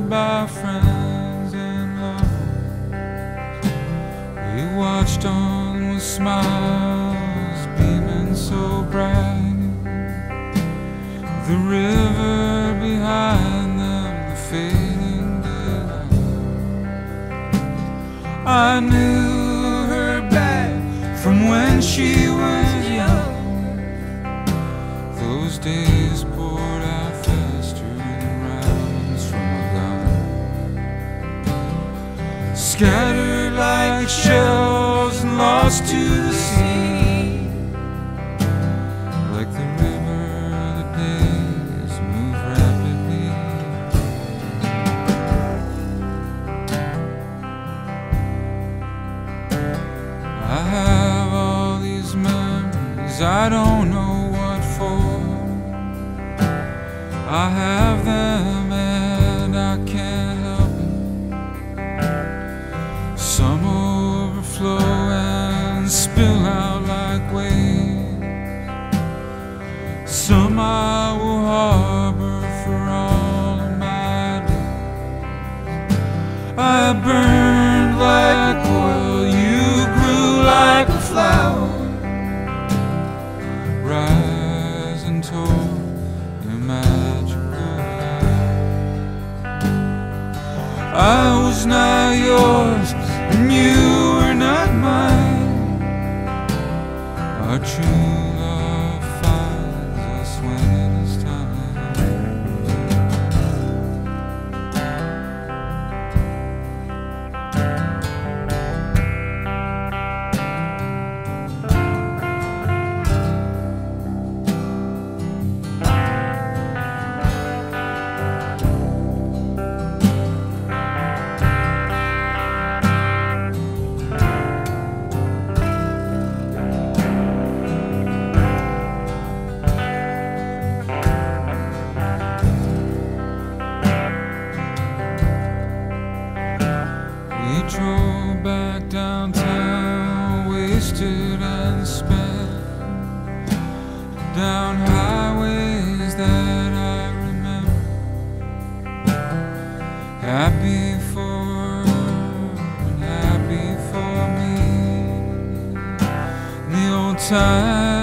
surrounded by friends and love. We watched on with smiles beaming so bright, the river behind them, the fading daylight. I knew her back from when she was young. Those days poured out faster than rounds from a gun, scattered like shells and lost to the sea. Like the river, the days move rapidly. I have all these memories, I don't know what for. I have them and I can't help it. Some overflow and spill out like waves. Some I will harbor for all of my days. I burned like oil, you grew like a flower, rising toward your magical light. I was not yours and you were not mine. Our true love finds us when it is time. We drove back downtown, wasted and spent, down highways that I remember. Happy for her and happy for me. The old time